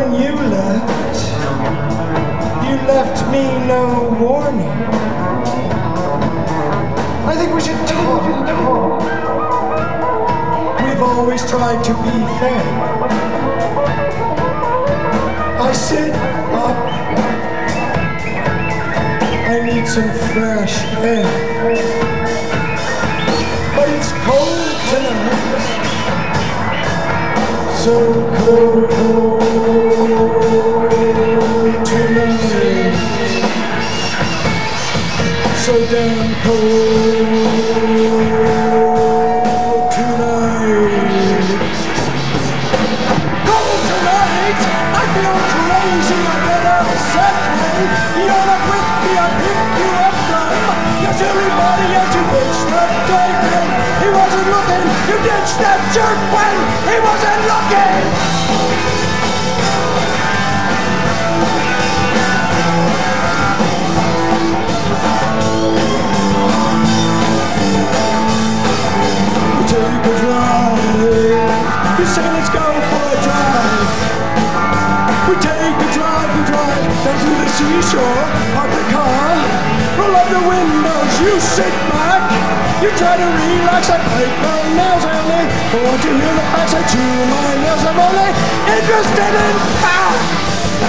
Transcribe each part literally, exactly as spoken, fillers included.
when you left, you left me no warning. I think we should talk. We've always tried to be fair. I sit up. I need some fresh air. But it's cold tonight. So cold tonight. So damn cold tonight. Cold tonight. I feel crazy. I get upset. You're not with me. I pick you up from. Yes, everybody else you ditched that guy when he wasn't looking. You ditched that jerk when he wasn't looking. Take a drive. You say let's go for a drive. We take a drive, we drive down to the seashore. Park the car, roll up the windows, you sit back. You try to relax, I bite my nails only. I want to hear the facts, I chew my nails. I'm only interested in facts.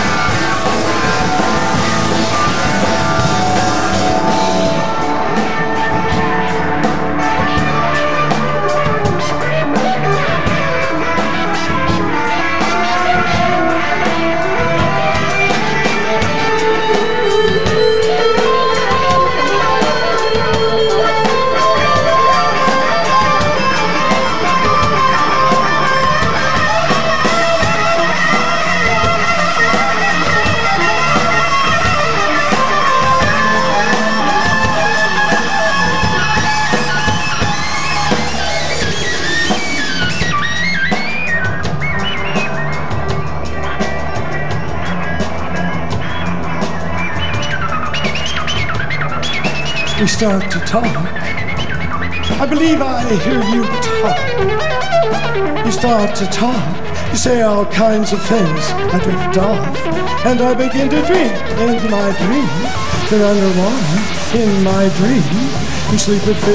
We start to talk. I believe I hear you talk. You start to talk. You say all kinds of things. I drift off, and I begin to dream in my dream. They're underwater in my dream. You sleep with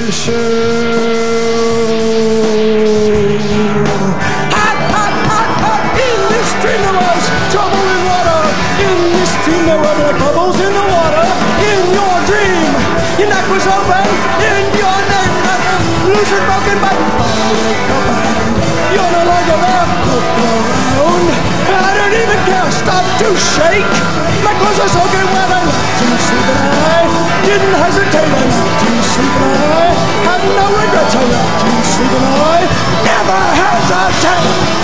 fishes. Hot, hot, hot, hot. In this dream there was trouble in water. In this dream there were black bubbles in the water. In your dream, your neck was open. In your neck, loose and broken, but you're no longer there. Look around. I don't even care. Stop to shake. My clothes are soaking wet. I left to sleep and I didn't hesitate. I left to sleep and I had no regrets. I left to sleep and I never hesitate.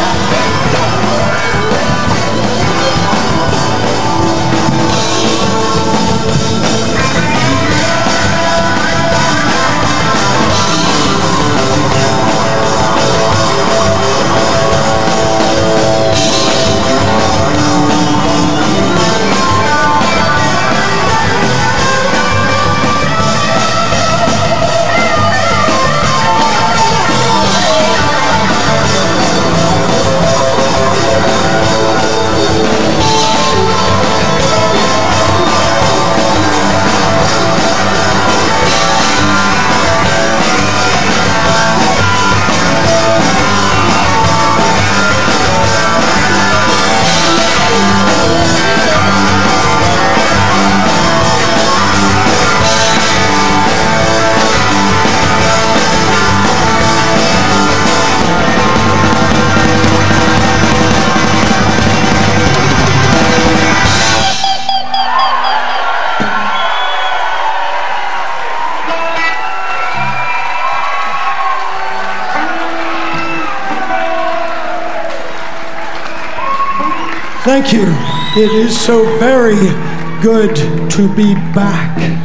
Thank you. It is so very good to be back.